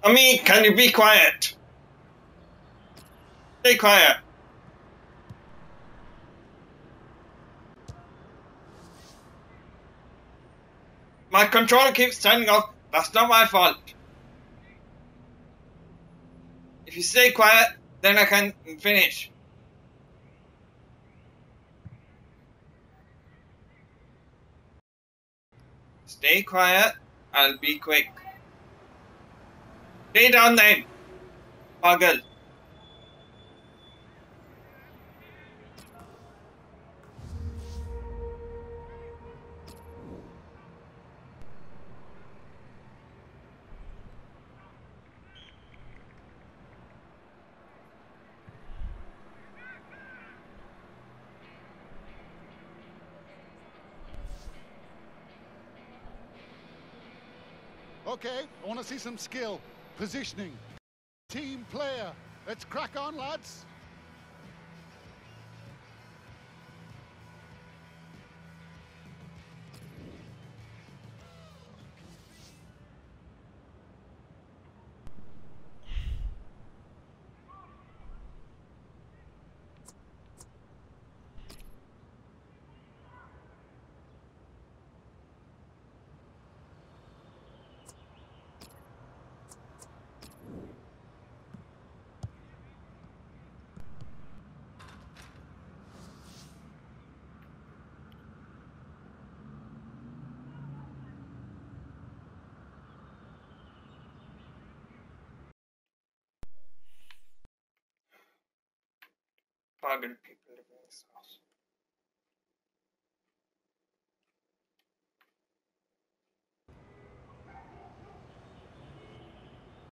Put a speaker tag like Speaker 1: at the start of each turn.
Speaker 1: Ami, can you be quiet? Stay quiet. My controller keeps turning off. That's not my fault. If you stay quiet, then I can finish. Stay quiet. I'll be quick. Stay down then, Poggle.
Speaker 2: Okay, I want to see some skill, positioning, team player. Let's crack on, lads.
Speaker 1: Poggle people live in this house.